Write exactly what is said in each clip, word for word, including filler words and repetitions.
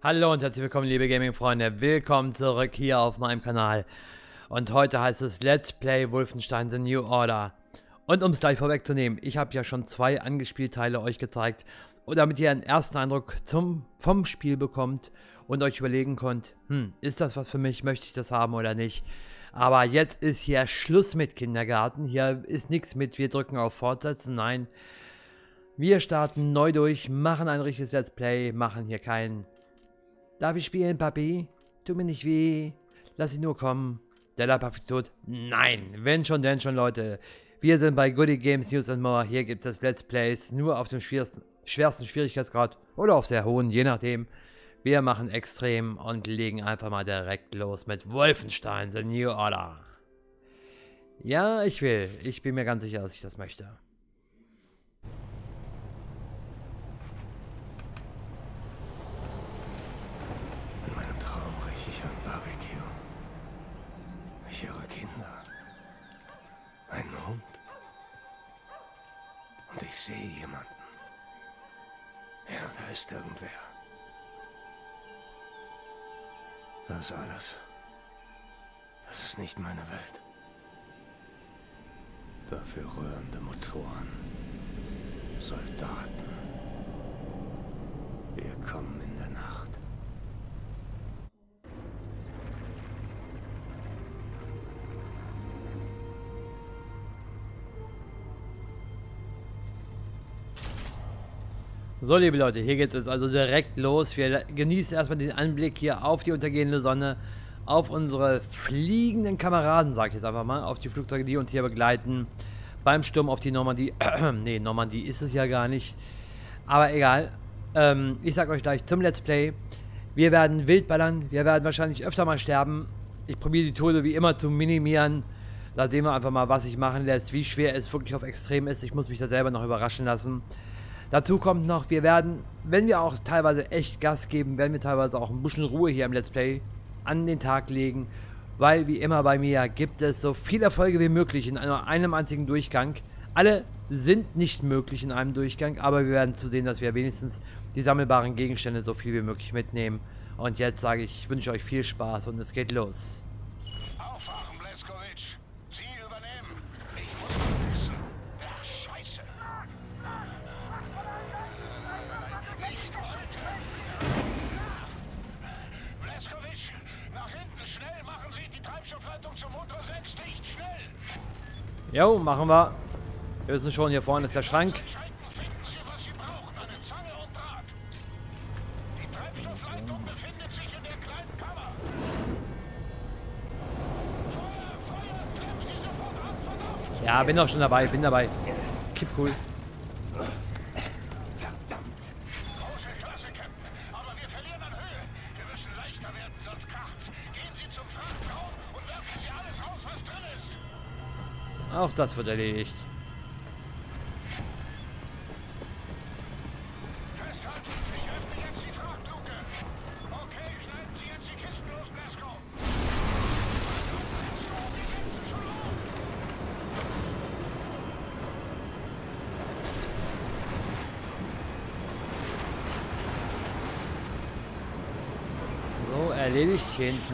Hallo und herzlich willkommen, liebe Gaming-Freunde. Willkommen zurück hier auf meinem Kanal. Und heute heißt es Let's Play Wolfenstein The New Order. Und um es gleich vorwegzunehmen, ich habe ja schon zwei Angespielteile euch gezeigt. Und damit ihr einen ersten Eindruck zum, vom Spiel bekommt und euch überlegen könnt, hm, ist das was für mich, möchte ich das haben oder nicht. Aber jetzt ist hier Schluss mit Kindergarten. Hier ist nichts mit, wir drücken auf Fortsetzen, nein. Wir starten neu durch, machen ein richtiges Let's Play, machen hier keinen... Darf ich spielen, Papi? Tu mir nicht weh. Lass ihn nur kommen. Der da Papi tot? Nein, wenn schon, denn schon, Leute. Wir sind bei Goody Games News and More. Hier gibt es Let's Plays nur auf dem schwersten, schwersten Schwierigkeitsgrad oder auf sehr hohen, je nachdem. Wir machen extrem und legen einfach mal direkt los mit Wolfenstein The New Order. Ja, ich will. Ich bin mir ganz sicher, dass ich das möchte. Ich höre Kinder. Ein Hund. Und ich sehe jemanden. Ja, da ist irgendwer. Das alles. Das ist nicht meine Welt. Dafür rührende Motoren. Soldaten. Wir kommen in der Nacht. So, liebe Leute, hier geht es jetzt also direkt los. Wir genießen erstmal den Anblick hier auf die untergehende Sonne, auf unsere fliegenden Kameraden, sag ich jetzt einfach mal, auf die Flugzeuge, die uns hier begleiten, beim Sturm auf die Normandie. Ne, Normandie ist es ja gar nicht, aber egal. Ähm, ich sag euch gleich zum Let's Play, wir werden wild ballern, wir werden wahrscheinlich öfter mal sterben. Ich probiere die Tode wie immer zu minimieren. Da sehen wir einfach mal, was sich machen lässt, wie schwer es wirklich auf Extrem ist. Ich muss mich da selber noch überraschen lassen. Dazu kommt noch, wir werden, wenn wir auch teilweise echt Gas geben, werden wir teilweise auch ein bisschen Ruhe hier im Let's Play an den Tag legen, weil wie immer bei mir gibt es so viele Erfolge wie möglich in einem einzigen Durchgang. Alle sind nicht möglich in einem Durchgang, aber wir werden zusehen, dass wir wenigstens die sammelbaren Gegenstände so viel wie möglich mitnehmen. Und jetzt sage ich, ich wünsche euch viel Spaß und es geht los. Aufwachen, Blazkowicz. Sie übernehmen. Ich muss es wissen. Ach, Scheiße. Nicht heute. Blazkowicz, nach hinten schnell. Machen Sie die Treibstoffleitung zum Motor sechs dicht. Schnell. Jo, machen wir. Wir wissen schon, hier vorne ist der Schrank. Finden Sie, was Sie brauchen. Eine Zange und Draht. Die Treibstoffleitung befindet sich in der kleinen Kammer. Feuer, Feuer, treffen Sie sofort ab, verdammt. Ja, bin doch schon dabei, bin dabei. Kipp cool. Verdammt. Große Klasse, Captain. Aber wir verlieren an Höhe. Wir müssen leichter werden, sonst kracht's. Gehen Sie zum Frachtraum und werfen Sie alles raus, was drin ist. Auch das wird erledigt. Festhalten. Ich öffne jetzt die Frachtluke. Okay, schneiden Sie jetzt die Kisten los, Blasco. So, erledigt hier hinten.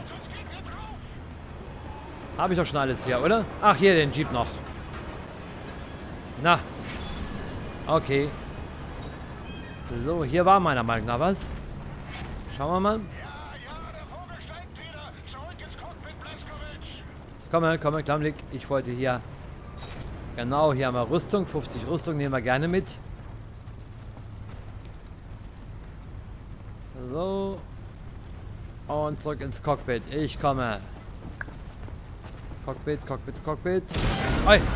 Habe ich doch schon alles hier, oder? Ach, hier den Jeep noch. Na. Okay. So, hier war meiner Meinung nach was. Schauen wir mal. Ja, ja, der Vogel steigt wieder. Zurück ins Cockpit, Blazkowicz. Komm, komm, Klammblick. Ich wollte hier... Genau, hier haben wir Rüstung. fünfzig Rüstung nehmen wir gerne mit. So. Und zurück ins Cockpit. Ich komme. Cockpit, Cockpit, Cockpit. Oi. Alles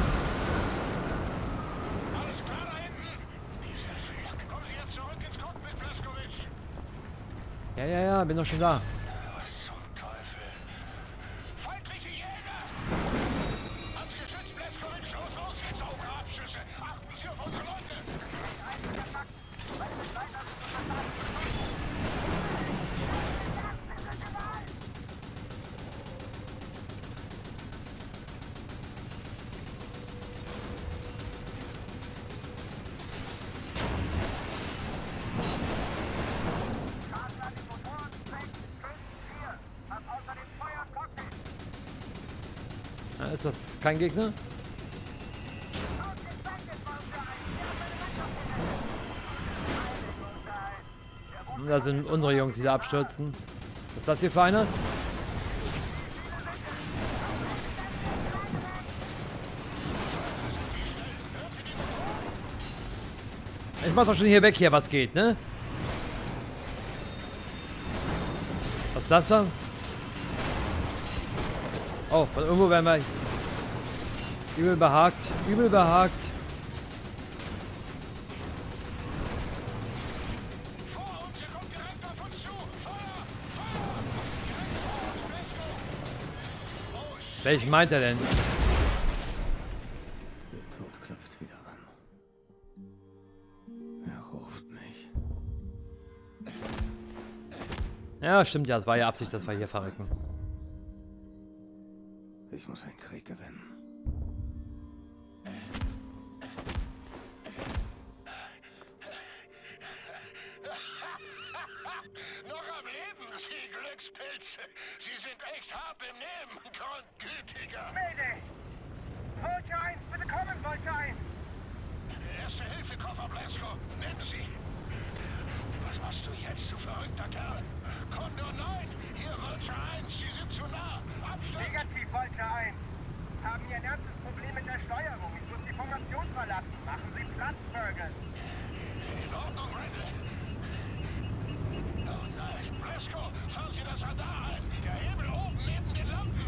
klar da hinten? Kommen Sie jetzt zurück ins Cockpit, Blazkowicz. Ja, ja, ja, bin doch schon da. Was zum Teufel? Feindliche Jäger! Ans Geschütz, Blazkowicz, los, los! Saubere Abschüsse! Achten Sie auf unsere Leute! Ja, ist das kein Gegner? Da sind unsere Jungs, die da abstürzen. Was ist das hier für einer? Ich mach doch schon hier weg, hier was geht, ne? Was ist das da? Oh, von irgendwo werden wir übel behagt. Übel behagt. Welchen meint er denn? Der Tod klopft wieder an. Er ruft mich. Ja, stimmt ja. Es war ja Absicht, dass wir hier verrecken. Ich muss einen Krieg gewinnen. Noch am Leben, Sie Glückspilze. Sie sind echt hart im Nehmen, Grundgütiger. Mayday! Vulture eins, bitte kommen, Vulture eins! Erste-Hilfe-Koffer, Blasco. Nehmen Sie. Was machst du jetzt, du verrückter Kerl? Condor neun, hier Vulture eins. Sie sind zu nah. Abstand. Negativ, Vulture eins. Haben hier ein ernstes Problem mit der Steuerung. Ich muss die Formation verlassen. Machen Sie Platz, Fergus. In Ordnung, Randall. Oh nein, Blasco, fahren Sie das Radar ein. Der Hebel oben neben den Lampen.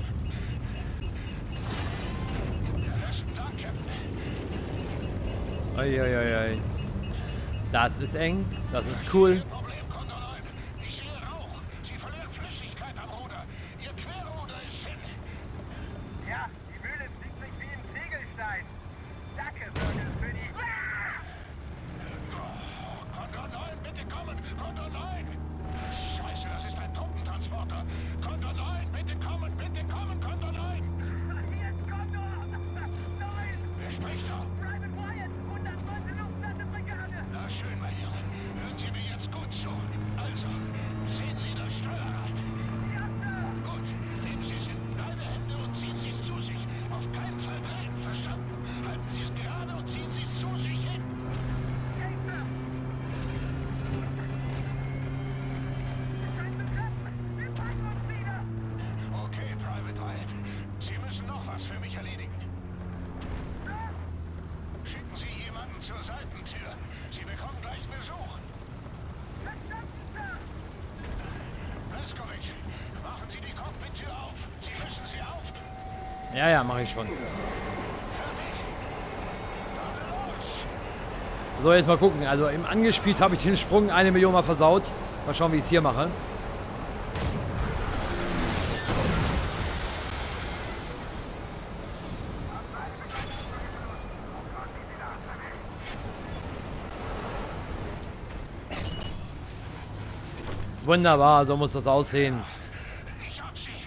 Der besten Dank, Captain. Uiuiui. Das ist eng. Das ist cool. Problem, Condor neun. Ich sehe Rauch. Sie verlieren Flüssigkeit am Ruder. Ihr Querruder ist hin. Ja, die Mühle fliegt sich wie ein Ziegelstein. Danke, Fergus, für die... Condor neun, bitte kommen! Condor neun! Scheiße, das ist ein Truppentransporter! Condor neun, bitte kommen! Bitte kommen, Condor neun! Hier ist Condor! Nein! Wer spricht da? Private Wyatt, hundertste Luftlandebrigade! Na schön, mein Junge. Hören Sie mir jetzt gut zu. Also, sehen Sie das Steuerrad? Ja, Sir! Gut. Nehmen Sie es in beide Hände und ziehen Sie es zu sich. Auf keinen Fall drehen, verstanden? Halten Sie es gerade und ziehen Sie es zu sich hin. Hey, Sir! Es scheint zu klappen! Wir fangen uns wieder! Okay, Private Wyatt. Sie müssen noch was für mich erledigen. Sir! Schicken Sie jemanden zur Seitentür. Sie bekommen gleich Besuch. Verstanden, Sir! Blaskovic, machen Sie die Cockpit-Tür auf. Sie müssen sie auf. Ja, ja, mache ich schon. So, jetzt mal gucken. Also im angespielt habe ich den Sprung eine Million Mal versaut. Mal schauen, wie ich es hier mache. Wunderbar, so muss das aussehen. Ich hab Sie.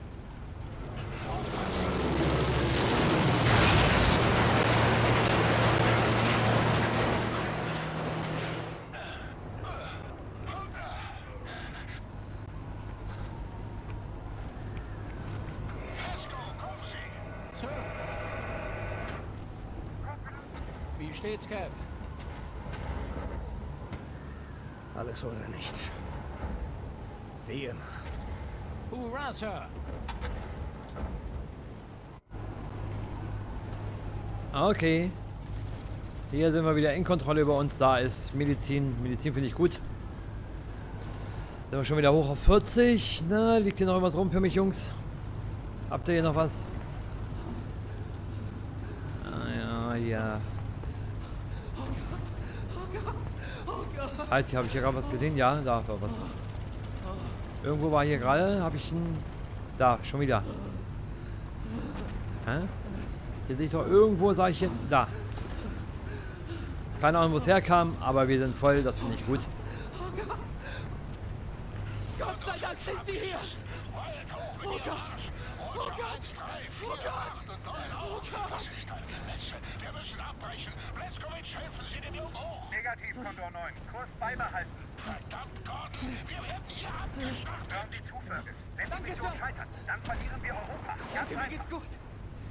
Sir. Wie steht's, Cap? Alles oder nichts. Wie immer. Hurra, Sir. Okay. Hier sind wir wieder in Kontrolle über uns. Da ist Medizin. Medizin finde ich gut. Sind wir schon wieder hoch auf vierzig. Na, liegt hier noch irgendwas rum für mich, Jungs? Habt ihr hier noch was? Ah, ja, ja. Halt, hier habe ich hier gerade was gesehen. Ja, da war was. Irgendwo war hier gerade, habe ich ein... Da, schon wieder. Hä? Hier sehe ich doch irgendwo, sage ich hier... Da. Keine Ahnung, wo es herkam, aber wir sind voll, das finde ich gut. Gott sei Dank sind Sie hier! Oh Gott! Oh Gott! Oh Gott! Oh Gott! Wir müssen abbrechen. Blaskovic, helfen Sie dem Jungen hoch. Negativ, Condor neun. Kurs beibehalten. Verdammt, Gordon. Wir werden hier abgeschlachtet. Hören Sie zu, Fergus. Wenn die Danke, Mission Sir. scheitert, dann verlieren wir Europa. Ganz Danke, mir einfach. geht's gut.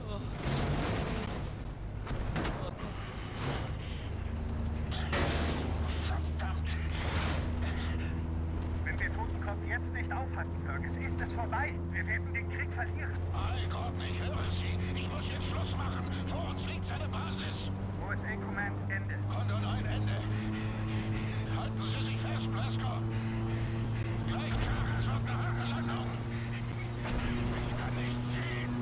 Wenn wir Totenkopf jetzt nicht aufhalten, Fergus, ist es vorbei. Wir werden den Krieg verlieren. Mein Gott, ich höre Sie. Ich muss jetzt Schluss machen. Vor uns liegt seine Basis. Wo ist Command? Ende. Und und ein Ende. Halten Sie sich fest, Blasco. Gleich kracht es wird eine harte Landung. Ich kann nicht sehen.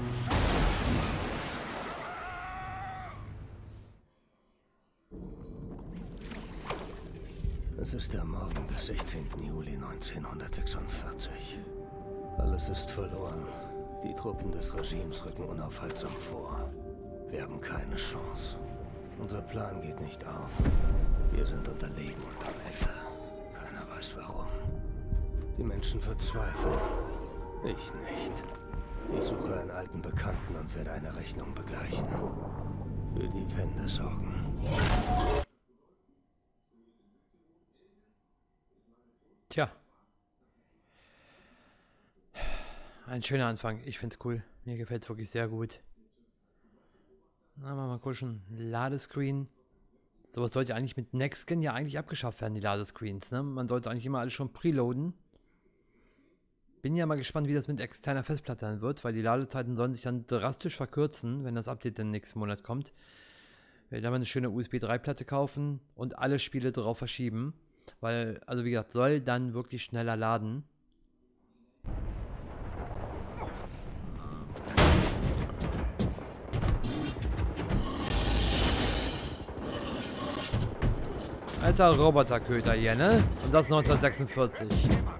Es ist der Morgen des sechzehnten Juli neunzehnhundertsechsundvierzig. Alles ist verloren. Die Truppen des Regimes rücken unaufhaltsam vor. Wir haben keine Chance. Unser Plan geht nicht auf. Wir sind unterlegen und am Ende. Keiner weiß warum. Die Menschen verzweifeln. Ich nicht. Ich suche einen alten Bekannten und werde eine Rechnung begleichen. Für die Wende sorgen. Tja. Ein schöner Anfang. Ich find's cool. Mir gefällt's wirklich sehr gut. Na, mal gucken. Ladescreen. Sowas sollte eigentlich mit Nextgen ja eigentlich abgeschafft werden, die Ladescreens. Ne? Man sollte eigentlich immer alles schon preloaden. Bin ja mal gespannt, wie das mit externer Festplatte dann wird, weil die Ladezeiten sollen sich dann drastisch verkürzen, wenn das Update dann nächsten Monat kommt. Ich werde dann mal eine schöne U S B drei Platte kaufen und alle Spiele drauf verschieben. Weil, also wie gesagt, soll dann wirklich schneller laden. Alter Roboterköter hier, ne? Und das neunzehnhundertsechsundvierzig.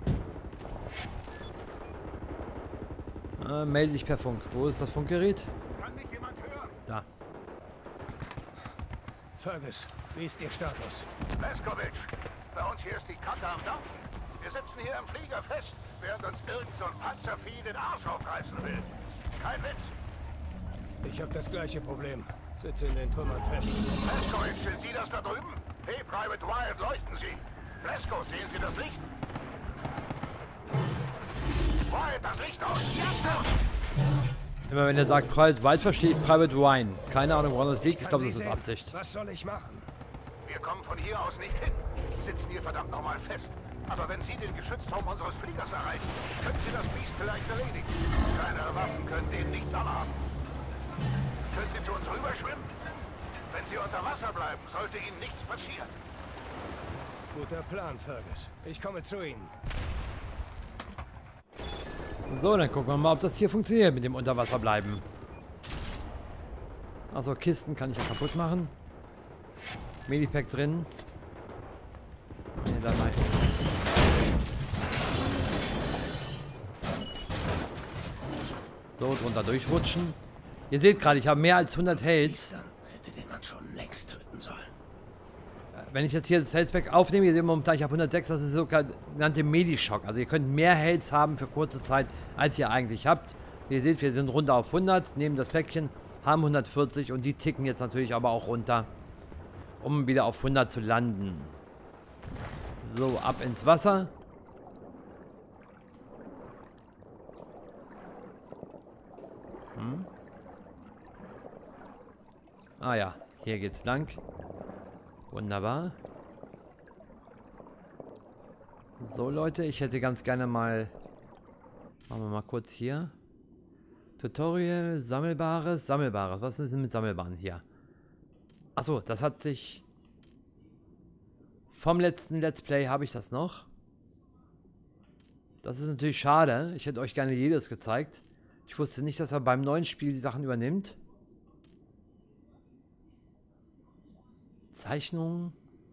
Äh, melde dich per Funk. Wo ist das Funkgerät? Kann mich jemand hören? Da. Fergus, wie ist Ihr Status? Leskovic, bei uns hier ist die Kante am Dampfen. Wir sitzen hier im Flieger fest, während uns irgend so ein Panzervieh den Arsch aufreißen will. Kein Witz. Ich habe das gleiche Problem. Sitze in den Trümmern fest. Leskovic, sind Sie das da drüben? Hey, Private Wyatt, leuchten Sie. Lesko, sehen Sie das Licht? Wyatt, das Licht aus. Ja, Sir. Immer wenn er sagt Private Wyatt, verstehe ich Private Ryan. Keine Ahnung, woran das liegt. Ich glaube, das ist Absicht. Was soll ich machen? Wir kommen von hier aus nicht hin. Sitzen hier verdammt nochmal fest. Aber wenn Sie den Geschützturm unseres Fliegers erreichen, können Sie das Biest vielleicht erledigen. Keine Waffen können denen nichts anhaben. Können Sie zu uns rüberschwimmen? Wenn Sie unter Wasser bleiben, sollte Ihnen nichts passieren. Guter Plan, Fergus. Ich komme zu Ihnen. So, dann gucken wir mal, ob das hier funktioniert mit dem Unterwasser bleiben. Also Kisten kann ich ja kaputt machen. Medipack drin. Nee, da mal. So, drunter durchrutschen. Ihr seht gerade, ich habe mehr als hundert Hells. Hätte den Mann schon längst töten sollen. Wenn ich jetzt hier das Health-Pack aufnehme, ihr seht momentan, ich habe hundertsechs, das ist sogar genannte Medishock. Also ihr könnt mehr Health haben für kurze Zeit, als ihr eigentlich habt. Wie ihr seht, wir sind runter auf hundert, nehmen das Päckchen, haben hundertvierzig und die ticken jetzt natürlich aber auch runter, um wieder auf hundert zu landen. So, ab ins Wasser. Hm. Ah ja, hier geht's lang. Wunderbar. So Leute, ich hätte ganz gerne mal... Machen wir mal kurz hier. Tutorial, Sammelbares, Sammelbares. Was ist denn mit Sammelbaren hier? Achso, das hat sich... Vom letzten Let's Play habe ich das noch. Das ist natürlich schade. Ich hätte euch gerne jedes gezeigt. Ich wusste nicht, dass er beim neuen Spiel die Sachen übernimmt. Zeichnungen.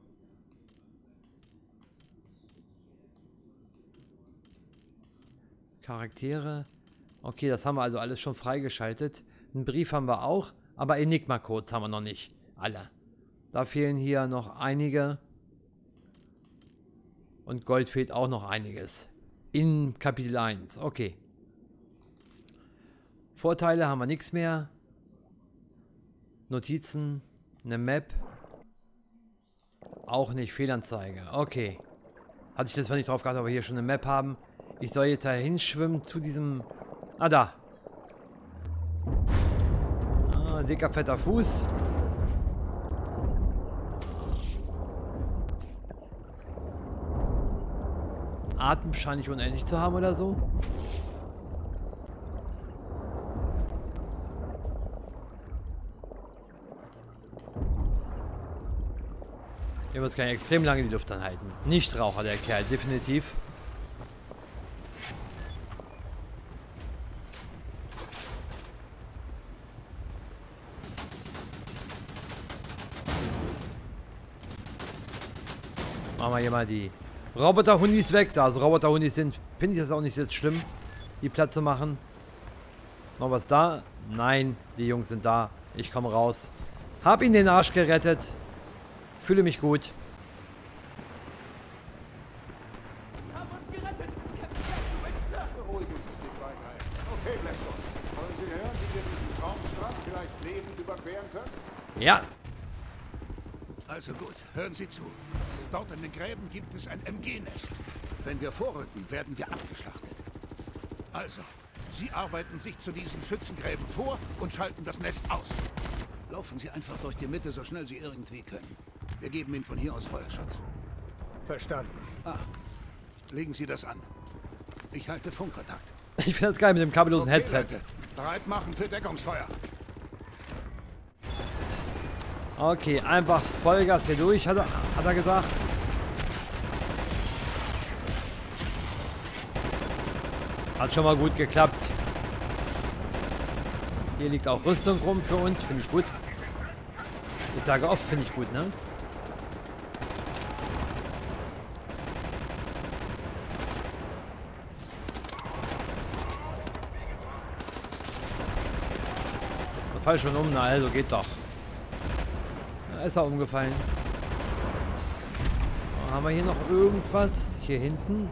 Charaktere. Okay, das haben wir also alles schon freigeschaltet. Einen Brief haben wir auch, aber Enigma-Codes haben wir noch nicht. Alle. Da fehlen hier noch einige. Und Gold fehlt auch noch einiges. In Kapitel eins. Okay. Vorteile haben wir nichts mehr. Notizen. Eine Map. Auch nicht. Fehlanzeige. Okay. Hatte ich letztes Mal nicht drauf geachtet, aber hier schon eine Map haben. Ich soll jetzt da hinschwimmen zu diesem... Ah, da. Ein dicker, fetter Fuß. Atem scheint nicht unendlich zu haben oder so. Der muss kann extrem lange die Luft anhalten. Nichtraucher, der Kerl, definitiv. Machen wir hier mal die Roboter-Hundis weg. Da es Roboter-Hundis sind, finde ich das auch nicht jetzt schlimm, die Platz zu machen. Noch was da? Nein, die Jungs sind da. Ich komme raus. Hab ihn den Arsch gerettet. Fühle mich gut. Haben uns gerettet! Du Wichser! Beruhigen Sie sich weiter. Okay, Blackstone. Wollen Sie hören, wie wir diesen Traumstrand vielleicht lebend überqueren können? Ja. Also gut, hören Sie zu. Dort in den Gräben gibt es ein M G-Nest. Wenn wir vorrücken, werden wir abgeschlachtet. Also, Sie arbeiten sich zu diesen Schützengräben vor und schalten das Nest aus. Laufen Sie einfach durch die Mitte, so schnell Sie irgendwie können. Wir geben Ihnen von hier aus Feuerschutz. Verstanden. Ah, legen Sie das an. Ich halte Funkkontakt. Ich finde das geil mit dem kabellosen Okay, Headset. Leute, bereit machen für Deckungsfeuer. Okay, einfach Vollgas hier durch, hat er, hat er gesagt. Hat schon mal gut geklappt. Hier liegt auch Rüstung rum für uns, finde ich gut. Ich sage oft, finde ich gut, ne? Da fall schon um, na also geht doch. Da ist er umgefallen. Haben wir hier noch irgendwas? Hier hinten?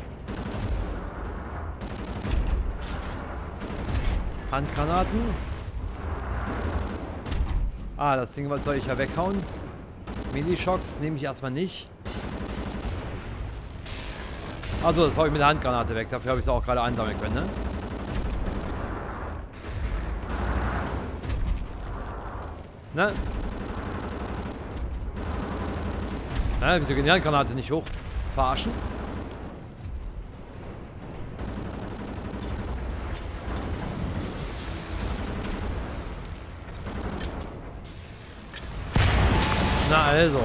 Handgranaten. Ah, das Ding soll ich ja weghauen. Minischocks nehme ich erstmal nicht. Also, das hau ich mit der Handgranate weg. Dafür habe ich es auch gerade einsammeln können, ne? Ne? Na, wieso gehen die Handgranate nicht hoch? Verarschen? Na also.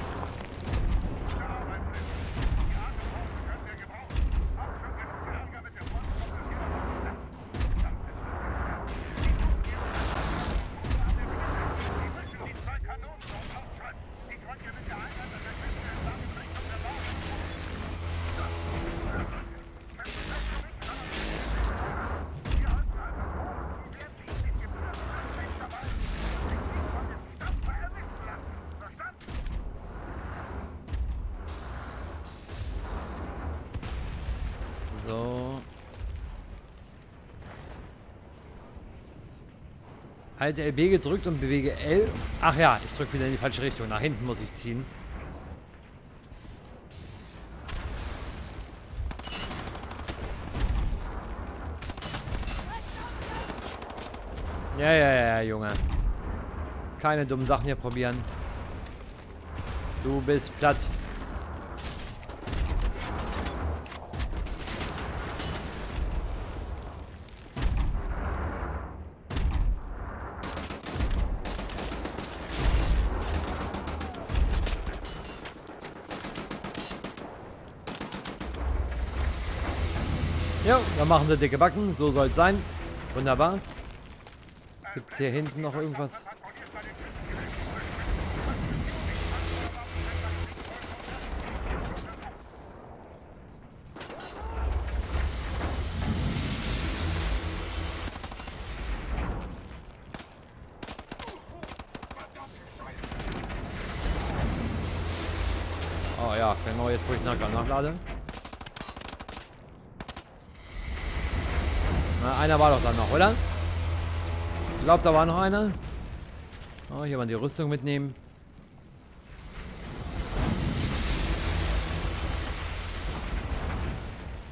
So. Halte L B gedrückt und bewege L. Ach ja, ich drücke wieder in die falsche Richtung. Nach hinten muss ich ziehen. Ja, ja, ja, Junge. Keine dummen Sachen hier probieren. Du bist platt. Ja, dann machen sie dicke Backen. So soll es sein. Wunderbar. Gibt es hier hinten noch irgendwas? Oh ja, genau jetzt, wo ich nachher nachlade. Na, einer war doch dann noch, oder? Ich glaube, da war noch einer. Oh, hier mal die Rüstung mitnehmen.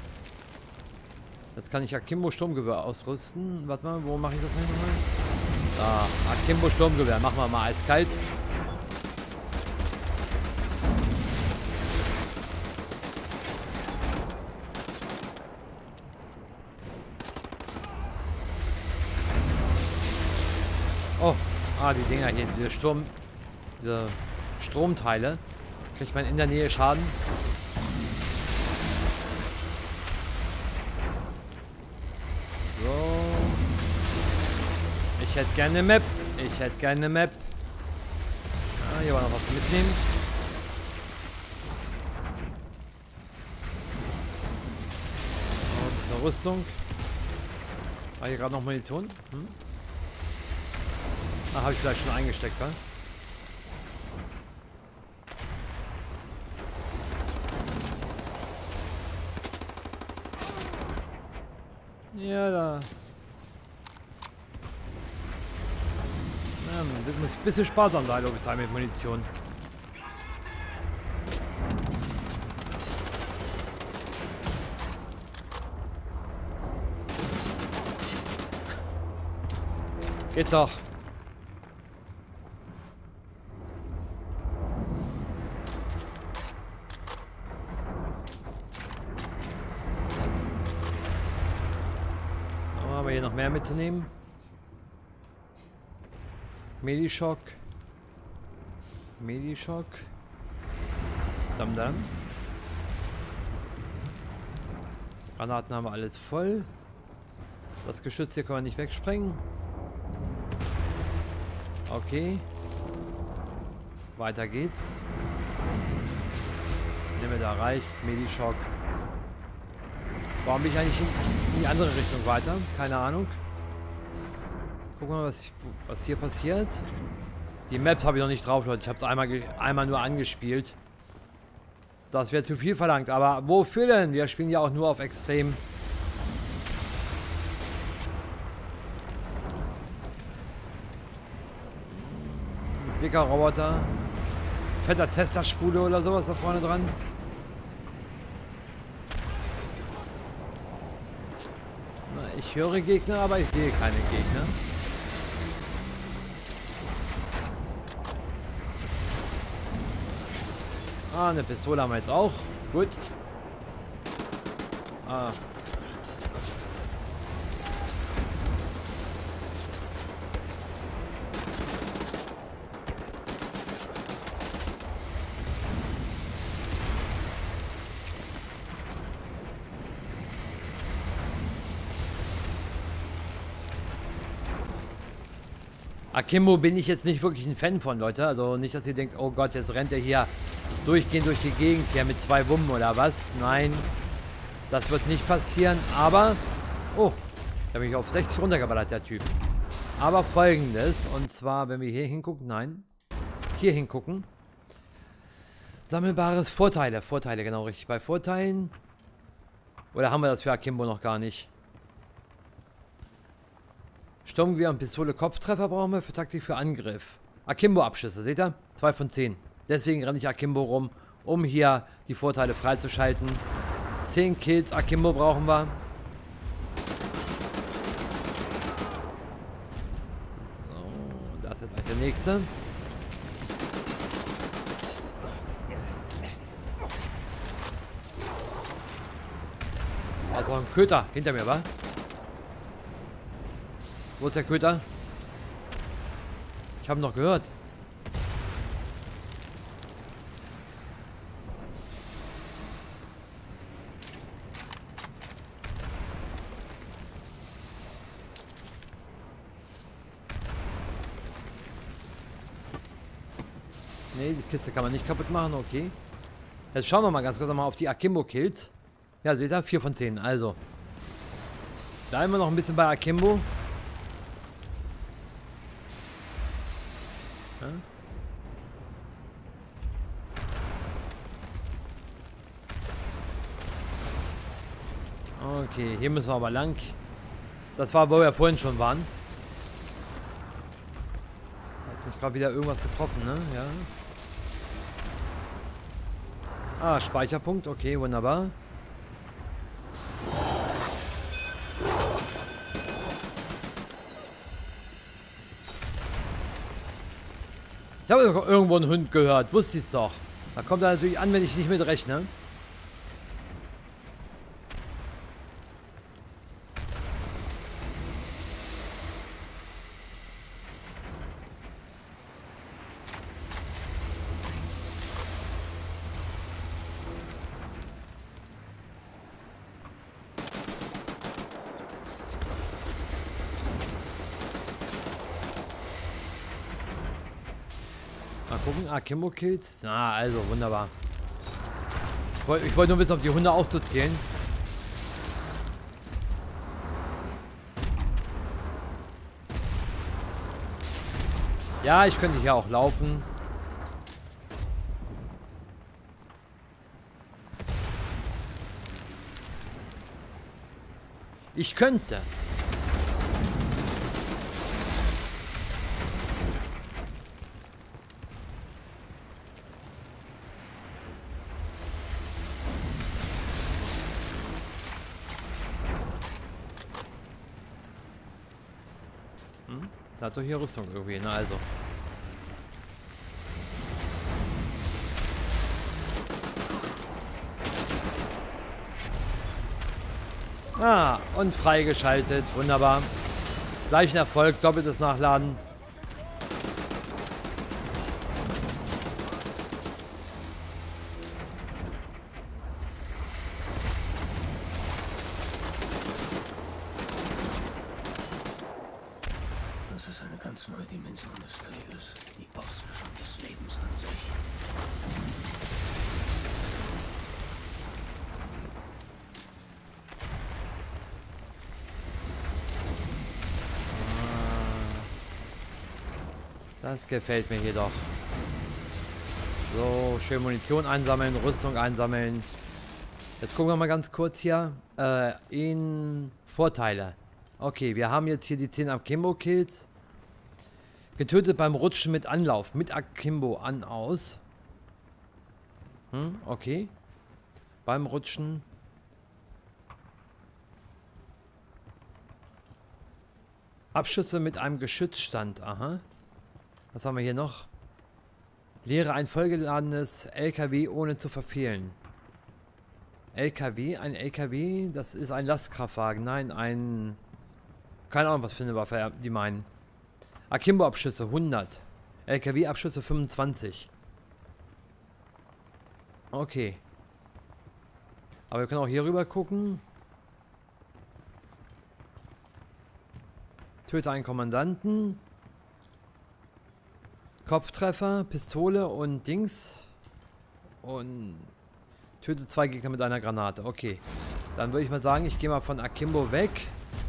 Jetzt kann ich Akimbo Sturmgewehr ausrüsten. Warte mal, wo mache ich das nochmal? Da, Akimbo Sturmgewehr. Machen wir mal eiskalt. Oh, ah, die Dinger hier, diese Sturm, diese Stromteile. Kriegt man in der Nähe Schaden? So. Ich hätte gerne eine Map. Ich hätte gerne eine Map. Ah, hier war noch was mitnehmen. Oh, das ist eine Rüstung. War hier gerade noch Munition? Hm? Ah, habe ich vielleicht schon eingesteckt, wa? Ja, da. Ja, das muss ein bisschen sparsam sein, glaube ich, sein mit Munition. Geht doch. Aber hier noch mehr mitzunehmen. Medishock. Medishock. Dam dam. Granaten haben wir alles voll. Das Geschütz hier können wir nicht wegsprengen. Okay. Weiter geht's. Nehmen wir da reicht. Medishock. Warum bin ich eigentlich in die andere Richtung weiter? Keine Ahnung. Gucken wir mal, was, was hier passiert. Die Maps habe ich noch nicht drauf, Leute. Ich habe es einmal, einmal nur angespielt. Das wäre zu viel verlangt. Aber wofür denn? Wir spielen ja auch nur auf Extrem. Dicker Roboter. Fetter Tesla-Spule oder sowas da vorne dran. Na, ich höre Gegner, aber ich sehe keine Gegner. Ah, eine Pistole haben wir jetzt auch. Gut. Ah. Akimbo bin ich jetzt nicht wirklich ein Fan von, Leute. Also nicht, dass ihr denkt, oh Gott, jetzt rennt er hier durchgehend durch die Gegend hier mit zwei Wummen oder was. Nein, das wird nicht passieren. Aber, oh, da bin ich auf sechzig runtergeballert, der Typ. Aber Folgendes, und zwar, wenn wir hier hingucken, nein, hier hingucken. Sammelbares Vorteile, Vorteile, genau richtig. Bei Vorteilen, oder haben wir das für Akimbo noch gar nicht? Sturmgewehr und Pistole Kopftreffer brauchen wir für Taktik für Angriff. Akimbo-Abschüsse, seht ihr? zwei von zehn. Deswegen renne ich Akimbo rum, um hier die Vorteile freizuschalten. zehn Kills Akimbo brauchen wir. So, da ist jetzt gleich der nächste. Also ein Köter hinter mir, wa? Wo ist der Köter? Ich habe ihn noch gehört. Ne, die Kiste kann man nicht kaputt machen, okay. Jetzt schauen wir mal ganz kurz mal auf die Akimbo-Kills. Ja, seht ihr? vier von zehn, also. Bleiben wir noch ein bisschen bei Akimbo. Ja. Okay, hier müssen wir aber lang. Das war, wo wir vorhin schon waren. Hat mich gerade wieder irgendwas getroffen, ne? Ja. Ah, Speicherpunkt. Okay, wunderbar. Ich habe irgendwo einen Hund gehört. Wusste ich es doch. Da kommt er natürlich an, wenn ich nicht mit rechne. Mal gucken, Akimbo-Kills. Na, also, wunderbar. Ich wollte ich wollt nur wissen, ob die Hunde auch zu zählen. Ja, ich könnte hier auch laufen. Ich könnte. Da hat doch hier Rüstung irgendwie, na also. Ah, und freigeschaltet. Wunderbar. Gleichen Erfolg, doppeltes Nachladen. Das ist eine ganz neue Dimension des Krieges. Die Auslöschung des Lebens an sich. Das gefällt mir jedoch. So, schön Munition einsammeln, Rüstung einsammeln. Jetzt gucken wir mal ganz kurz hier äh, in Vorteile. Okay, wir haben jetzt hier die zehn Akimbo-Kills. Getötet beim Rutschen mit Anlauf. Mit Akimbo an, aus. Hm, okay. Beim Rutschen. Abschüsse mit einem Geschützstand. Aha. Was haben wir hier noch? Leere ein vollgeladenes L K W ohne zu verfehlen. L K W? Ein L K W? Das ist ein Lastkraftwagen. Nein, ein... Keine Ahnung, was für eine Waffe die meinen. Akimbo-Abschüsse hundert. L K W-Abschüsse fünfundzwanzig. Okay. Aber wir können auch hier rüber gucken. Töte einen Kommandanten. Kopftreffer, Pistole und Dings. Und töte zwei Gegner mit einer Granate. Okay. Dann würde ich mal sagen, ich gehe mal von Akimbo weg.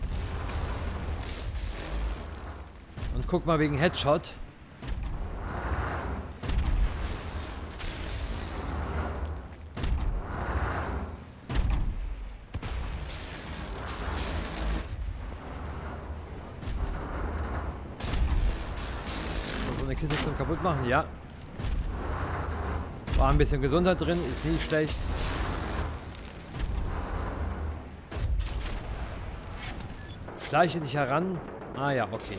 Und guck mal wegen Headshot. So eine Kiste zum kaputt machen, ja. War ein bisschen Gesundheit drin, ist nie schlecht. Schleiche dich heran. Ah ja, okay.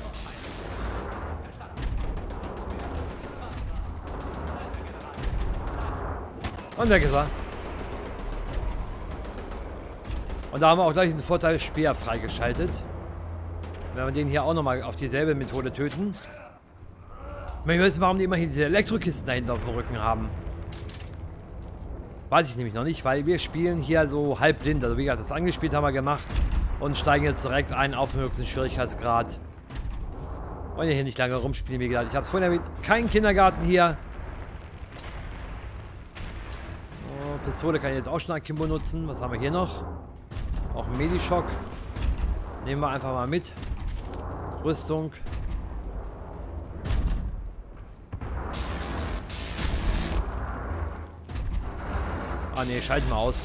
Und weg ist er. Und da haben wir auch gleich den Vorteil Speer freigeschaltet. Wenn wir den hier auch nochmal auf dieselbe Methode töten. Ich will wissen, warum die immer hier diese Elektrokisten da hinten auf dem Rücken haben. Weiß ich nämlich noch nicht, weil wir spielen hier so halb blind. Also wie gesagt, das angespielt haben wir gemacht. Und steigen jetzt direkt ein auf den höchsten Schwierigkeitsgrad. Und hier nicht lange rumspielen, wie gesagt. Ich habe es vorhin erwähnt, kein Kindergarten hier. Pistole kann ich jetzt auch schon Akimbo nutzen. Was haben wir hier noch? Auch ein Medishock. Nehmen wir einfach mal mit. Rüstung. Ah ne, schalten wir aus.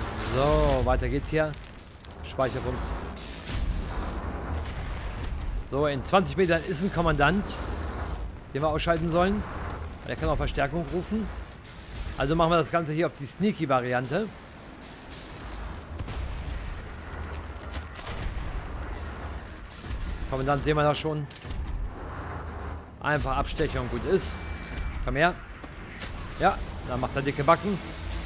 So, weiter geht's hier. Speicherpunkt. So, in zwanzig Metern ist ein Kommandant, den wir ausschalten sollen. Der kann auch Verstärkung rufen. Also machen wir das Ganze hier auf die Sneaky-Variante. Kommandant sehen wir da schon. Einfach abstechen und gut ist. Komm her. Ja, dann macht er dicke Backen.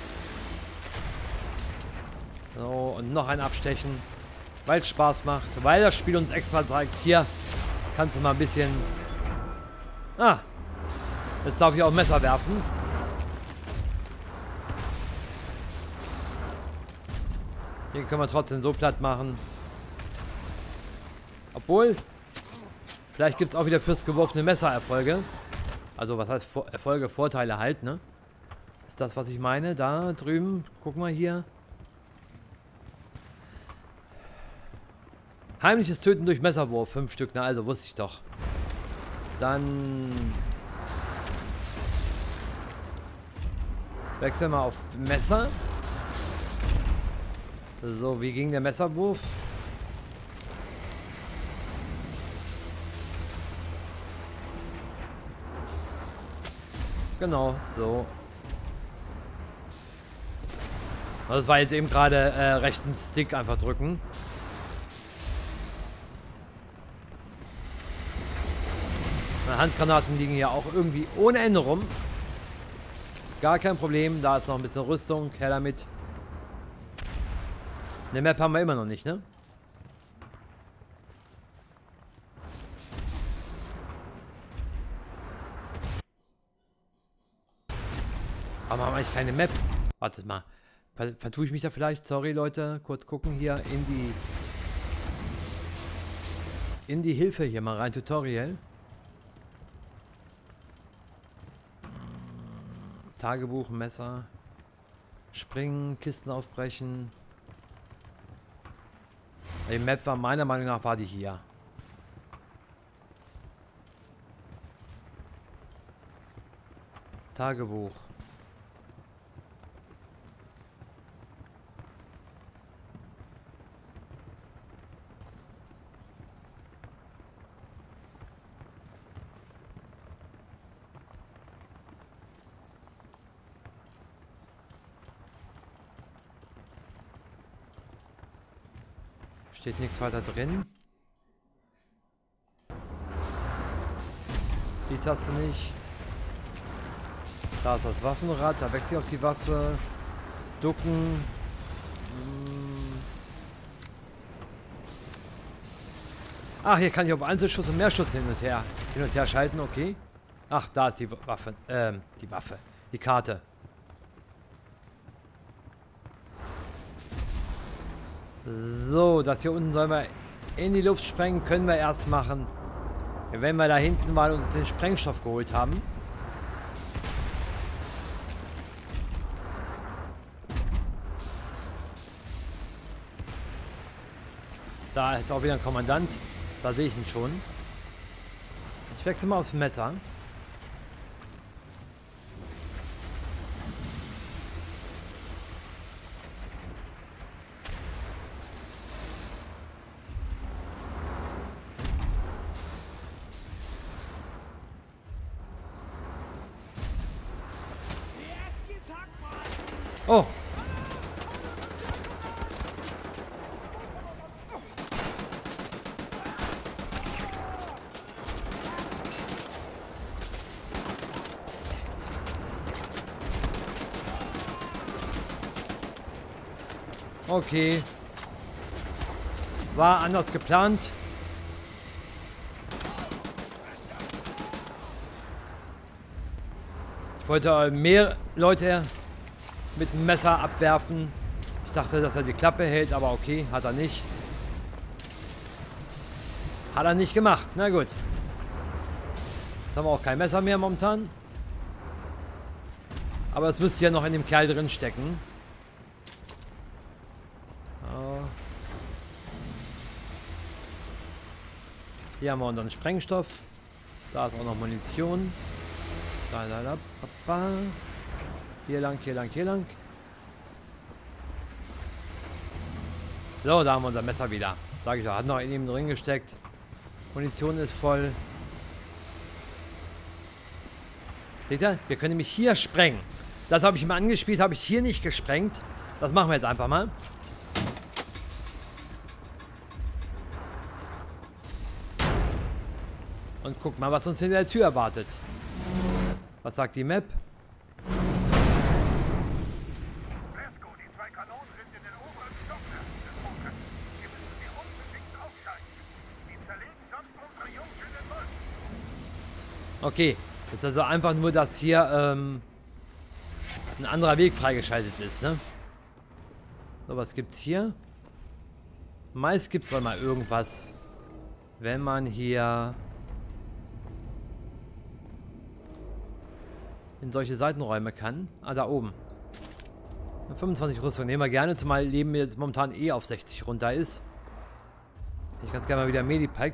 So, und noch ein Abstechen. Weil es Spaß macht. Weil das Spiel uns extra zeigt, hier kannst du mal ein bisschen... Ah, jetzt darf ich auch Messer werfen. Den können wir trotzdem so platt machen. Obwohl, vielleicht gibt es auch wieder fürs geworfene Messer Erfolge. Also was heißt Vor Erfolge, Vorteile halt, ne? Ist das, was ich meine? Da drüben, guck mal hier. Heimliches Töten durch Messerwurf, fünf Stück, na also wusste ich doch. Dann wechseln wir auf Messer. So, wie ging der Messerwurf? Genau, so. Das war jetzt eben gerade äh, rechten Stick einfach drücken. Handgranaten liegen hier auch irgendwie ohne Ende rum. Gar kein Problem, da ist noch ein bisschen Rüstung, her damit. Eine Map haben wir immer noch nicht, ne? Aber haben wir eigentlich keine Map? Wartet mal. Ver vertue ich mich da vielleicht? Sorry, Leute. Kurz gucken hier in die... In die Hilfe hier mal rein. Tutorial. Tagebuch, Messer. Springen, Kisten aufbrechen. Die Map war meiner Meinung nach war die hier. Tagebuch. Steht nichts weiter drin. Die Taste nicht. Da ist das Waffenrad. Da wechsle ich auf die Waffe. Ducken. Ach, hier kann ich auf Einzelschuss und Mehrschuss hin und her. Hin und her schalten, okay. Ach, da ist die Waffe. Ähm, die Waffe. Die Karte. So, das hier unten sollen wir in die Luft sprengen, können wir erst machen, wenn wir da hinten mal uns den Sprengstoff geholt haben. Da ist auch wieder ein Kommandant, da sehe ich ihn schon. Ich wechsle mal aufs Messer. Oh. Okay. War anders geplant. Ich wollte mehr Leute mit dem Messer abwerfen. Ich dachte, dass er die Klappe hält, aber okay, hat er nicht. Hat er nicht gemacht. Na gut. Jetzt haben wir auch kein Messer mehr momentan. Aber es müsste ja noch in dem Kerl drin stecken. Oh. Hier haben wir unseren Sprengstoff. Da ist auch noch Munition. Da, da, da, papa. Hier lang, hier lang, hier lang. So, da haben wir unser Messer wieder. Sag ich doch, hat noch in ihm drin gesteckt. Munition ist voll. Seht ihr? Wir können nämlich hier sprengen. Das habe ich mal angespielt, habe ich hier nicht gesprengt. Das machen wir jetzt einfach mal. Und guck mal, was uns hinter der Tür erwartet. Was sagt die Map? Briscoe, die zwei Kanonen sind in den oberen Stockwerken des Bunkers. Wir müssen sie unbedingt aufschalten. Die zerlegen sonst unsere Jungs in den Wolken. Okay, das ist also einfach nur, dass hier ähm, ein anderer Weg freigeschaltet ist, ne? So, was gibt's hier? Meist gibt's doch mal irgendwas, wenn man hier in solche Seitenräume kann. Ah, da oben. fünfundzwanzig Rüstung nehmen wir gerne, zumal Leben jetzt momentan eh auf sechzig runter ist. Ich ganz gerne mal wieder Medipack.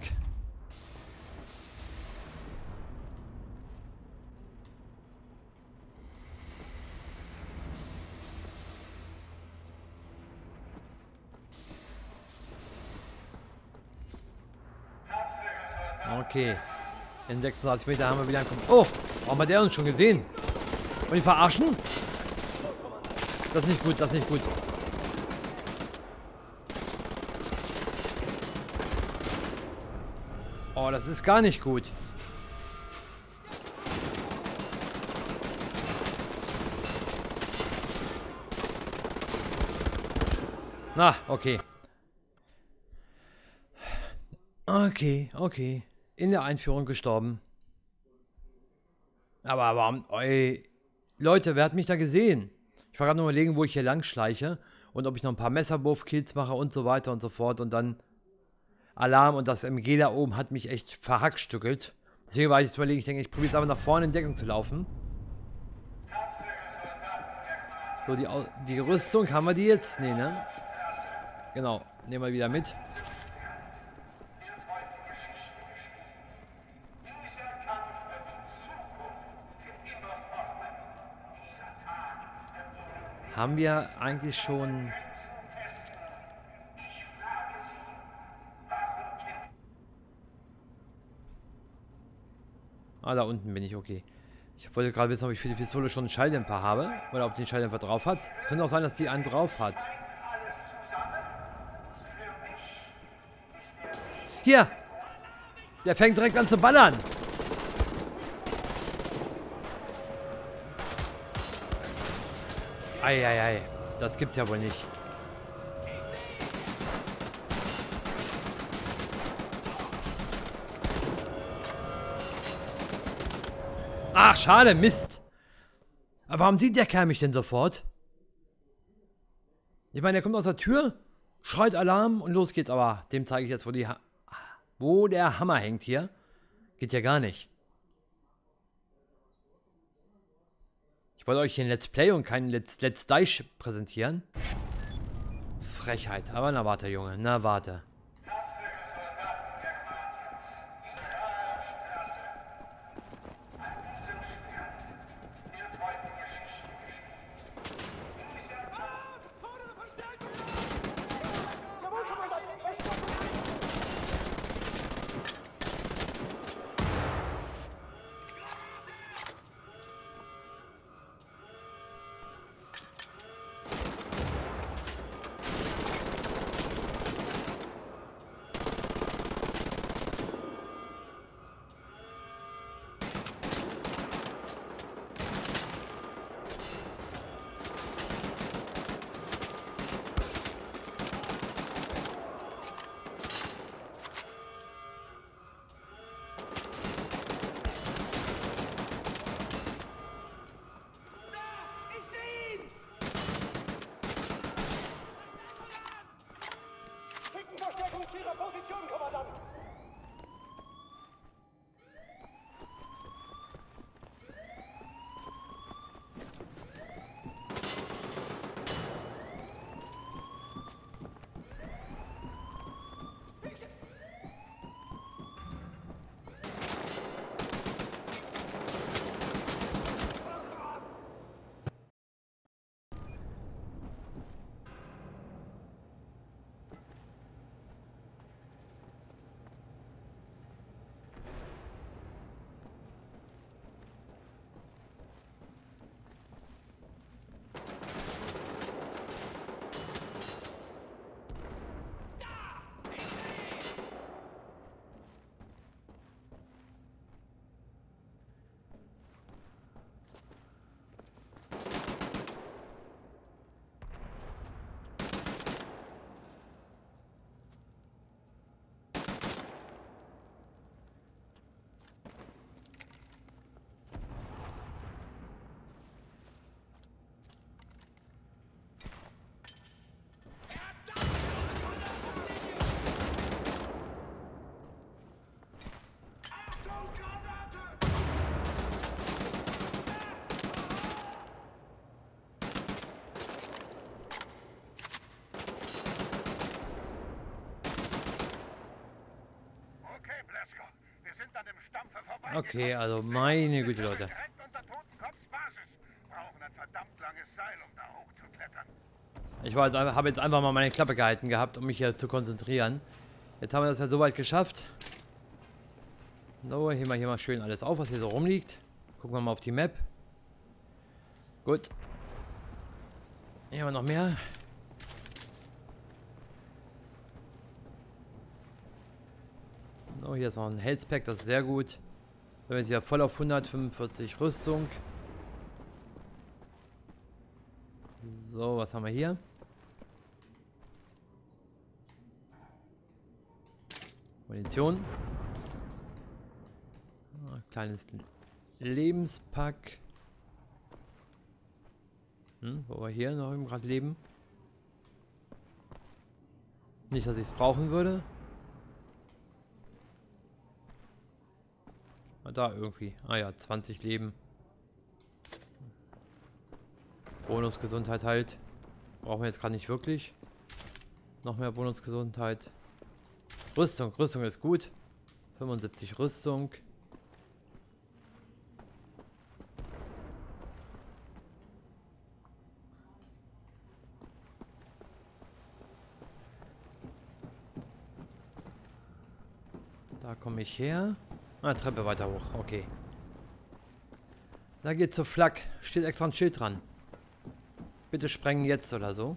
Okay. In sechsunddreißig Meter haben wir wieder einen... Oh! Warum hat der uns schon gesehen? Und die verarschen? Das ist nicht gut, das ist nicht gut. Oh, das ist gar nicht gut. Na, okay. Okay, okay. In der Einführung gestorben. Aber warum? Ey, Leute, wer hat mich da gesehen? Ich war gerade noch überlegen, wo ich hier lang schleiche. Und ob ich noch ein paar Messerwurf-Kills mache und so weiter und so fort. Und dann Alarm und das M G da oben hat mich echt verhackstückelt. Deswegen war ich jetzt überlegen, ich denke, ich probiere jetzt einfach nach vorne in Deckung zu laufen. So, die, die Rüstung, haben wir die jetzt? Nee, ne? Genau, nehmen wir wieder mit. Haben wir eigentlich schon... Ah, da unten bin ich, okay. Ich wollte gerade wissen, ob ich für die Pistole schon einen Schalldämpfer habe. Oder ob die einen Schalldämpfer drauf hat. Es könnte auch sein, dass die einen drauf hat. Hier! Der fängt direkt an zu ballern! Eieiei, das gibt's ja wohl nicht. Ach, schade, Mist. Aber warum sieht der Kerl mich denn sofort? Ich meine, der kommt aus der Tür, schreit Alarm und los geht's. Aber dem zeige ich jetzt, wo, die ha wo der Hammer hängt hier. Geht ja gar nicht. Ich wollte euch hier ein Let's Play und kein Let's, Let's Die präsentieren. Frechheit. Aber na warte, Junge. Na warte. Okay, also meine Güte, Leute. Direkt unter Totenkopfbasis. Brauchen ein verdammt langes Seil, um da hochzuklettern. Ich war jetzt, habe jetzt einfach mal meine Klappe gehalten gehabt, um mich hier zu konzentrieren. Jetzt haben wir das ja soweit geschafft. So, heben wir hier mal schön alles auf, was hier so rumliegt. Gucken wir mal auf die Map. Gut. Hier haben wir noch mehr. So, hier ist noch ein Health Pack, das ist sehr gut. Wir sind ja voll auf hundertfünfundvierzig Rüstung. So, was haben wir hier? Munition. Ah, kleines Lebenspack. Hm, wo wir hier noch gerade leben. Nicht, dass ich es brauchen würde. Da irgendwie. Ah ja, zwanzig Leben. Bonusgesundheit halt. Brauchen wir jetzt gerade nicht wirklich. Noch mehr Bonusgesundheit. Rüstung. Rüstung ist gut. fünfundsiebzig Rüstung. Da komme ich her. Ah, Treppe weiter hoch. Okay. Da geht's zur Flak. Steht extra ein Schild dran. Bitte sprengen jetzt oder so.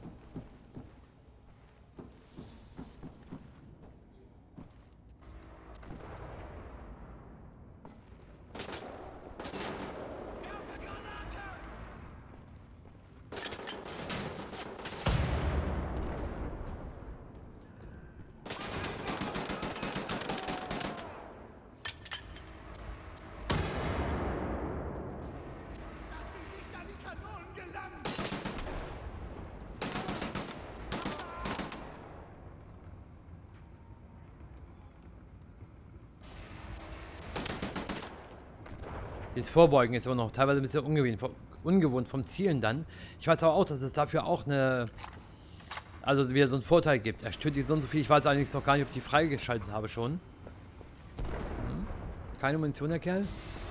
Dieses Vorbeugen ist aber noch teilweise ein bisschen ungewohnt, ungewohnt vom Zielen dann. Ich weiß aber auch, dass es dafür auch eine... Also wieder so einen Vorteil gibt. Er tötet so und so viel. Ich weiß eigentlich noch gar nicht, ob ich die freigeschaltet habe schon. Hm. Keine Munition, der Kerl.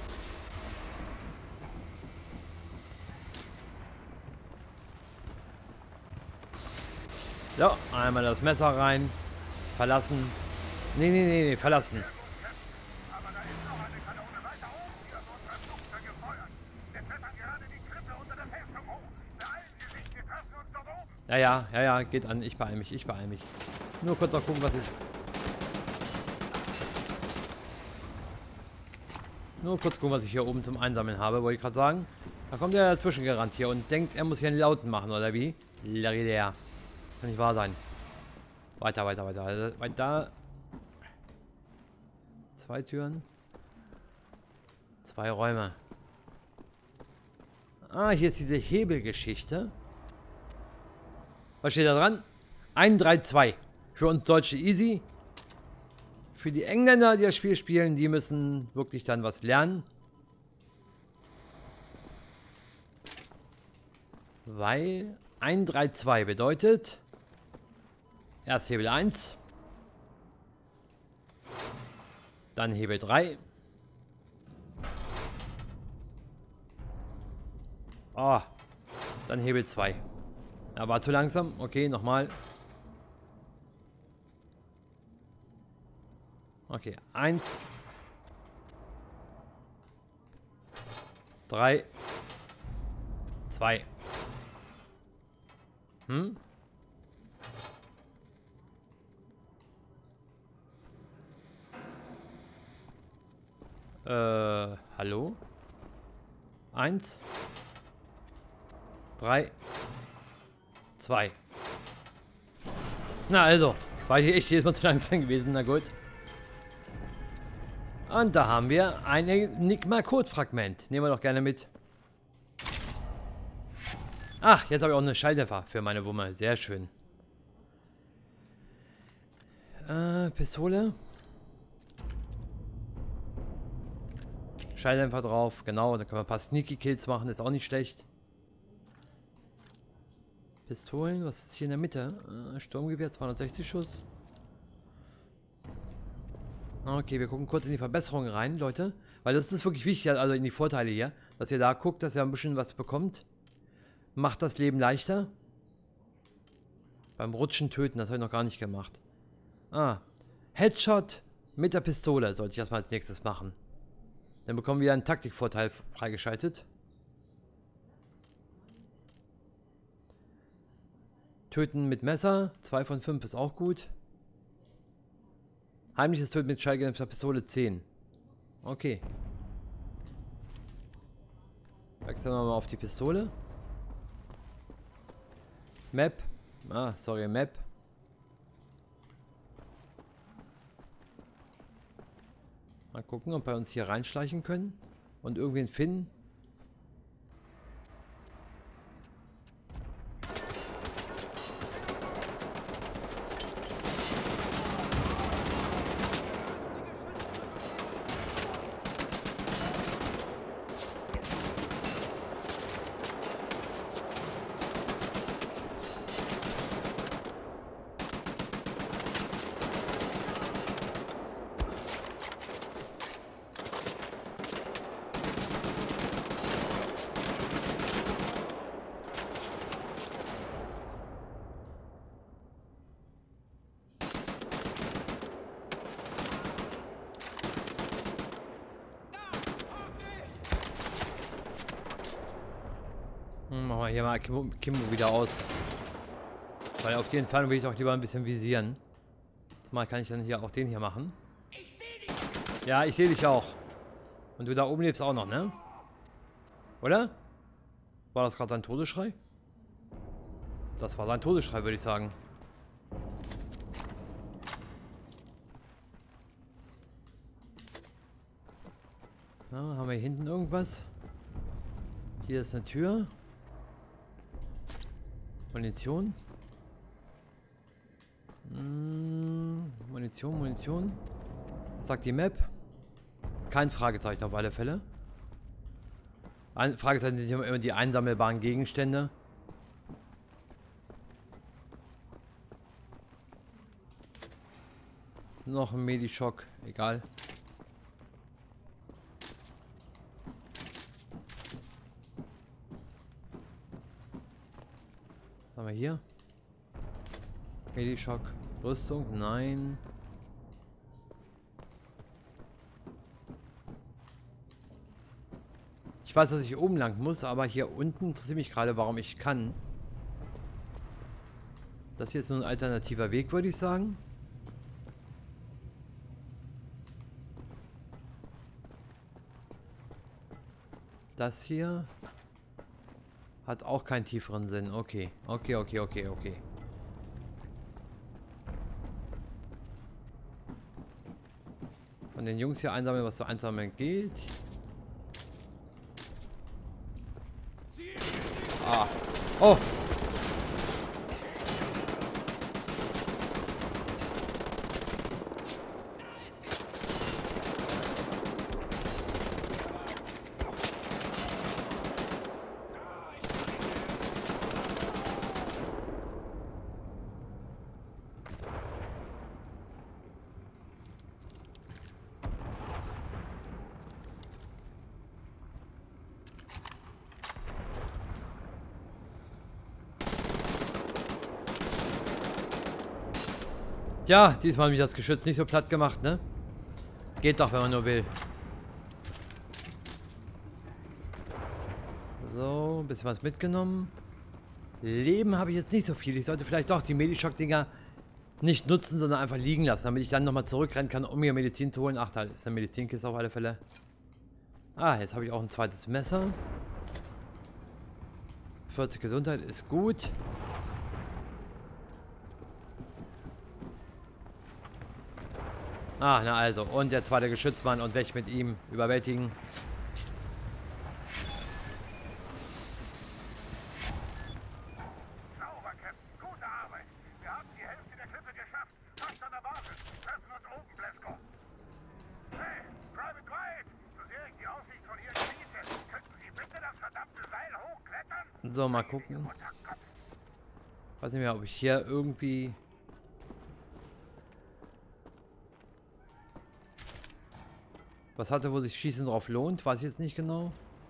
So, einmal das Messer rein. Verlassen. Nee, nee, nee, nee, verlassen. Aber da ist noch eine Kanone weiter oben. Die hat unsere Flugzeug gefeuert. Wir klettern gerade die Klippe unter der Festung hoch. Beeilen Sie sich, wir treffen uns dort oben. Ja, ja, ja, ja, geht an. Ich beeile mich, ich beeile mich. Nur kurz noch gucken, was ich... Nur kurz gucken, was ich hier oben zum Einsammeln habe, wollte ich gerade sagen. Da kommt er dazwischen gerannt hier und denkt, er muss hier einen Lauten machen, oder wie? Larry, kann nicht wahr sein. Weiter, weiter, weiter. Also, weiter. Zwei Türen. Zwei Räume. Ah, hier ist diese Hebelgeschichte. Was steht da dran? eins drei zwei. Für uns Deutsche easy. Für die Engländer, die das Spiel spielen, die müssen wirklich dann was lernen. Weil eins drei zwei bedeutet erst Hebel eins. Dann Hebel drei. Oh, dann Hebel zwei. Ja, war zu langsam. Okay, nochmal. Okay, eins. Drei. Zwei. Hm? Äh, hallo? Eins. Drei. Zwei. Na also, war hier echt jedes Mal zu langsam gewesen, na gut. Und da haben wir ein Enigma-Code-Fragment. Nehmen wir doch gerne mit. Ach, jetzt habe ich auch eine Schalldämpfer für meine Wumme. Sehr schön. Äh, Pistole. Schalldämpfer drauf, genau. Da können wir ein paar Sneaky Kills machen, ist auch nicht schlecht. Pistolen, was ist hier in der Mitte? Äh, Sturmgewehr, zweihundertsechzig Schuss. Okay, wir gucken kurz in die Verbesserungen rein, Leute. Weil das ist wirklich wichtig, also in die Vorteile hier, dass ihr da guckt, dass ihr ein bisschen was bekommt. Macht das Leben leichter. Beim Rutschen töten, das habe ich noch gar nicht gemacht. Ah, Headshot mit der Pistole sollte ich erstmal als nächstes machen. Dann bekommen wir einen Taktikvorteil freigeschaltet. Töten mit Messer, zwei von fünf ist auch gut. Heimliches Töten mit schallgedämpfter Pistole zehn. Okay. Wechseln wir mal auf die Pistole. Map. Ah, sorry, Map. Mal gucken, ob wir uns hier reinschleichen können und irgendwen finden. Machen wir hier mal Kimbo, Kimbo wieder aus. Weil auf jeden Fall will ich auch lieber ein bisschen visieren. Mal kann ich dann hier auch den hier machen. Ja, ich sehe dich auch. Und du da oben lebst auch noch, ne? Oder? War das gerade sein Todesschrei? Das war sein Todesschrei, würde ich sagen. Na, haben wir hier hinten irgendwas? Hier ist eine Tür. Munition. Hm, Munition, Munition. Was sagt die Map? Kein Fragezeichen auf alle Fälle. Ein Fragezeichen sind immer die einsammelbaren Gegenstände. Noch ein Medischock, egal. Was haben wir hier? Medischock, Rüstung, nein. Ich weiß, dass ich oben lang muss, aber hier unten interessiert mich gerade, warum ich kann. Das hier ist nur ein alternativer Weg, würde ich sagen. Das hier hat auch keinen tieferen Sinn. Okay, okay, okay, okay, okay. Von den Jungs hier einsammeln, was zu einsammeln geht. Ah. Oh! Ja, diesmal habe ich das Geschütz nicht so platt gemacht, ne? Geht doch, wenn man nur will. So, ein bisschen was mitgenommen. Leben habe ich jetzt nicht so viel. Ich sollte vielleicht doch die Medischock-Dinger nicht nutzen, sondern einfach liegen lassen, damit ich dann nochmal zurückrennen kann, um mir Medizin zu holen. Ach, da ist eine Medizinkiste auf alle Fälle. Ah, jetzt habe ich auch ein zweites Messer. vierzig Gesundheit ist gut. Ah, na also. Und der zweite Geschützmann und weg mit ihm. Überwältigen. Sauber, Captain. Gute Arbeit. Wir haben die Hälfte der Klippe geschafft. Fast an der Basis. Treffen uns oben, Blasco. Hey, Private White. So sehr ich die Aussicht von hier genieße, könnten Sie bitte das verdammte Seil hochklettern? So, mal gucken. Weiß nicht mehr, ob ich hier irgendwie... Was hatte, wo sich Schießen drauf lohnt, weiß ich jetzt nicht genau.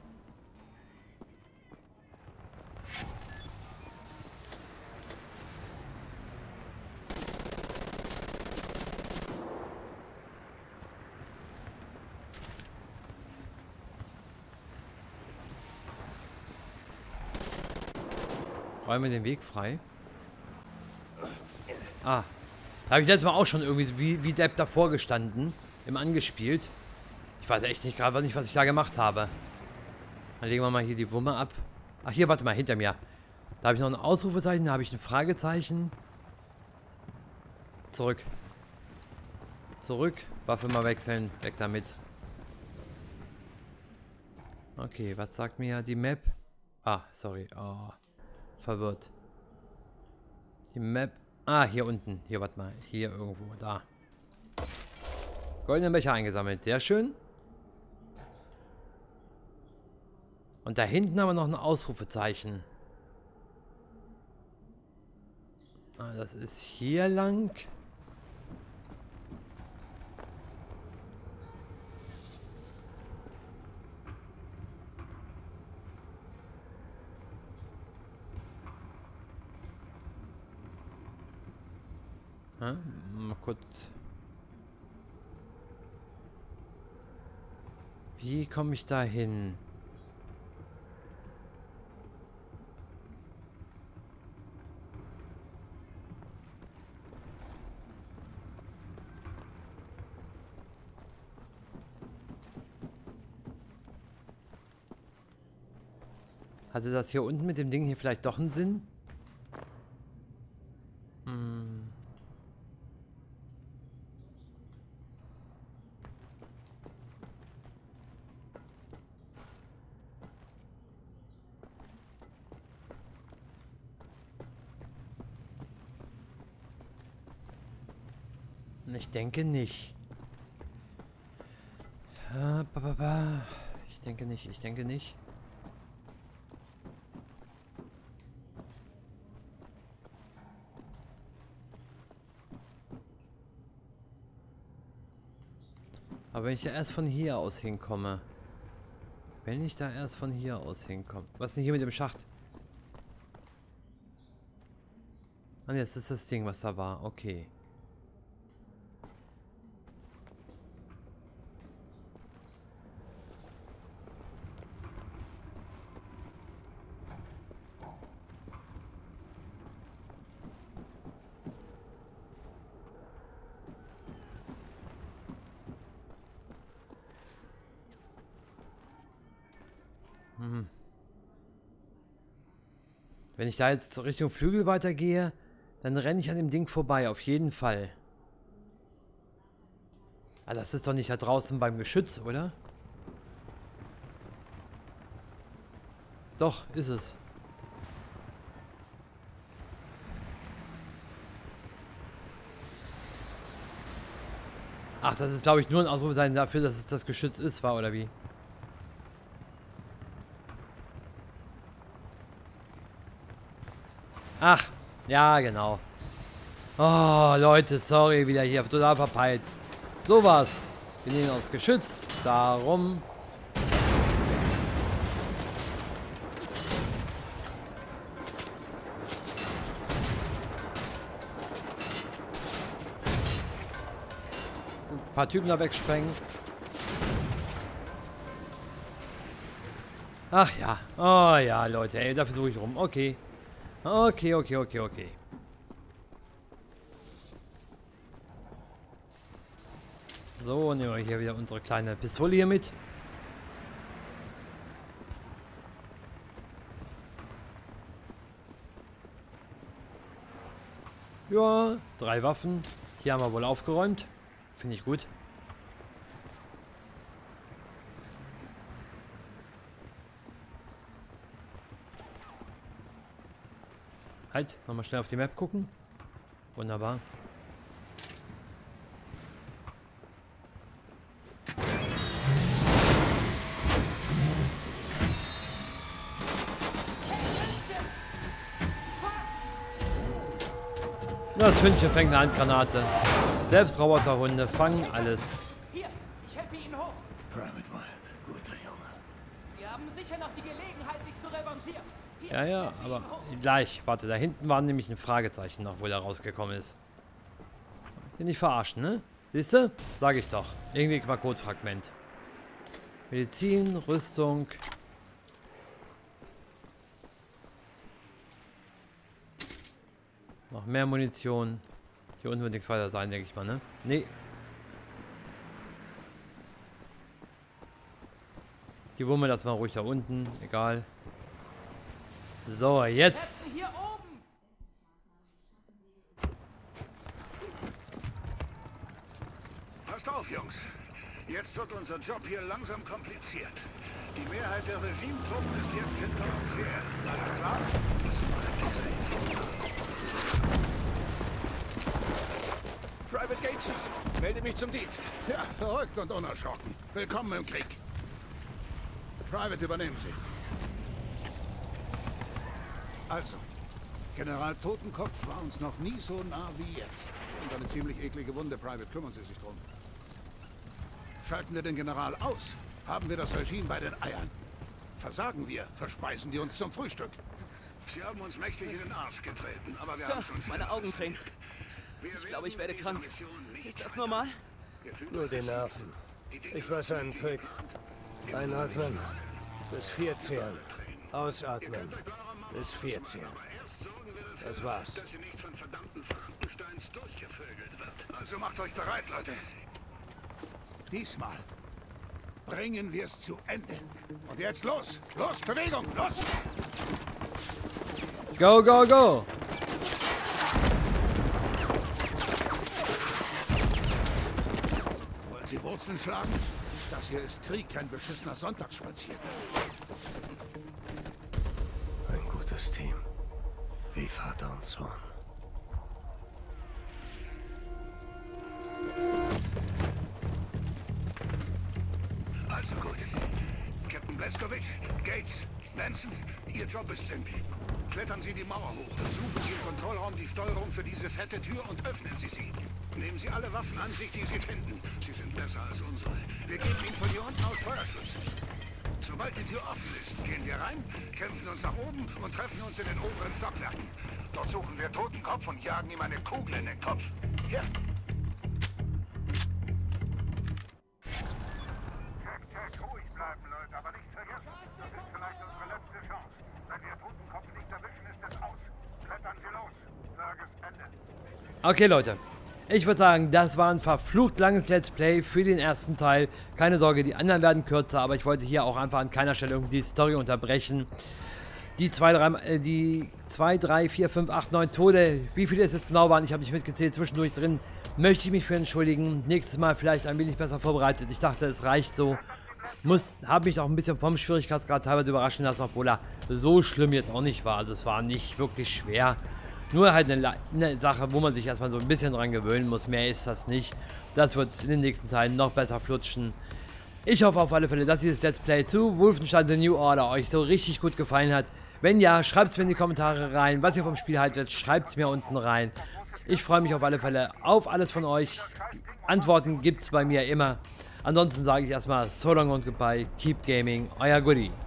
Räume den Weg frei. Ah. Da habe ich letztes Mal auch schon irgendwie wie, wie Depp davor gestanden. Im Angespielt. Ich weiß echt nicht gerade nicht, was ich da gemacht habe. Dann legen wir mal hier die Wumme ab. Ach, hier, warte mal, hinter mir. Da habe ich noch ein Ausrufezeichen, da habe ich ein Fragezeichen. Zurück. Zurück. Waffe mal wechseln. Weg damit. Okay, was sagt mir die Map? Ah, sorry. Oh. Verwirrt. Die Map. Ah, hier unten. Hier, warte mal. Hier irgendwo. Da. Goldene Becher eingesammelt. Sehr schön. Und da hinten haben wir noch ein Ausrufezeichen. Ah, das ist hier lang. Ja, mal kurz. Wie komme ich da hin? Hatte das hier unten mit dem Ding hier vielleicht doch einen Sinn? Hm. Ich denke nicht. Ich denke nicht, ich denke nicht. Aber wenn ich ja erst von hier aus hinkomme. Wenn ich da erst von hier aus hinkomme. Was ist denn hier mit dem Schacht? Ah, jetzt ist das Ding, was da war. Okay. Hm. Wenn ich da jetzt Richtung Flügel weitergehe, dann renne ich an dem Ding vorbei, auf jeden Fall. Ah, das ist doch nicht da draußen beim Geschütz, oder? Doch, ist es. Ach, das ist, glaube ich, nur ein Ausrufezeichen dafür, dass es das Geschütz ist, war, oder wie? Ach, ja, genau. Oh, Leute, sorry, wieder hier total verpeilt. Sowas. Wir nehmen aus Geschütz. Darum. Ein paar Typen da wegsprengen. Ach ja. Oh ja, Leute, ey, da versuche ich rum. Okay. Okay, okay, okay, okay. So, nehmen wir hier wieder unsere kleine Pistole hier mit. Ja, drei Waffen. Hier haben wir wohl aufgeräumt. Finde ich gut. Halt, nochmal schnell auf die Map gucken. Wunderbar. Das Hündchen fängt eine Handgranate. Selbst Roboterhunde fangen alles. Hier, ich helfe Ihnen hoch. sicher noch die Gelegenheit, dich zu revanchieren. Hier, Ja, ja, aber gleich. Warte, da hinten war nämlich ein Fragezeichen noch, wo der rausgekommen ist. Bin nicht verarschen, ne? Siehst du? Sag ich doch. Irgendwie mal Codefragment. Medizin, Rüstung. Noch mehr Munition. Hier unten wird nichts weiter sein, denke ich mal, ne? Nee. Die Wumme lassen wir ruhig da unten. Egal. So, jetzt. hier oben. Passt auf, Jungs. Jetzt wird unser Job hier langsam kompliziert. Die Mehrheit der Regimetruppen ist jetzt hinter uns her. Alles klar? Private Gates, melde mich zum Dienst. Ja, verrückt und unerschrocken. Willkommen im Krieg. Private, übernehmen Sie. Also, General Totenkopf war uns noch nie so nah wie jetzt. Und eine ziemlich eklige Wunde, Private, kümmern Sie sich drum. Schalten wir den General aus, haben wir das Regime bei den Eiern. Versagen wir, verspeisen die uns zum Frühstück. Sie haben uns mächtig in den Arsch getreten, aber wir Sir, haben schon... meine Augen tränen. Ich glaube, ich werde krank. Ist das normal? Nur die Nerven. Ich weiß einen Trick. Einatmen, bis vier zählen. Ausatmen, bis vier zählen. Das war's. Also macht euch bereit, Leute. Diesmal bringen wir es zu Ende. Und jetzt los! Los, Bewegung! Los! Go, go, go! Wollen Sie Wurzeln schlagen? Das hier ist Krieg, kein beschissener Sonntagsspaziergang. Ein gutes Team. Wie Vater und Sohn. Also gut. Captain Blazkowicz, Gates, Benson, Ihr Job ist simpel. Klettern Sie die Mauer hoch, suchen Sie im Kontrollraum die Steuerung für diese fette Tür und öffnen Sie sie. Nehmen Sie alle Waffen an sich, die Sie finden. Sie sind besser als unsere. Wir geben Ihnen von hier unten aus Feuerschutz. Sobald die Tür offen ist, gehen wir rein, kämpfen uns nach oben und treffen uns in den oberen Stockwerken. Dort suchen wir Totenkopf und jagen ihm eine Kugel in den Kopf. Hier. Ruhig bleiben, Leute, aber nicht vergessen. Das ist vielleicht unsere letzte Chance. Wenn wir Totenkopf nicht erwischen, ist es aus. Klettern Sie los. Tagesende. Okay, Leute. Ich würde sagen, das war ein verflucht langes Let's Play für den ersten Teil. Keine Sorge, die anderen werden kürzer, aber ich wollte hier auch einfach an keiner Stelle irgendwie die Story unterbrechen. Die zwei, drei, äh, die zwei, drei, vier, fünf, acht, neun Tode, wie viele es jetzt genau waren, ich habe nicht mitgezählt, zwischendurch drin, möchte ich mich für entschuldigen. Nächstes Mal vielleicht ein wenig besser vorbereitet. Ich dachte, es reicht so. Muss, habe mich auch ein bisschen vom Schwierigkeitsgrad teilweise überraschen lassen, obwohl er so schlimm jetzt auch nicht war. Also es war nicht wirklich schwer. Nur halt eine, eine Sache, wo man sich erstmal so ein bisschen dran gewöhnen muss. Mehr ist das nicht. Das wird in den nächsten Teilen noch besser flutschen. Ich hoffe auf alle Fälle, dass dieses Let's Play zu Wolfenstein The New Order euch so richtig gut gefallen hat. Wenn ja, schreibt es mir in die Kommentare rein. Was ihr vom Spiel haltet, schreibt es mir unten rein. Ich freue mich auf alle Fälle auf alles von euch. Antworten gibt es bei mir immer. Ansonsten sage ich erstmal so long und goodbye. Keep gaming. Euer Goodie.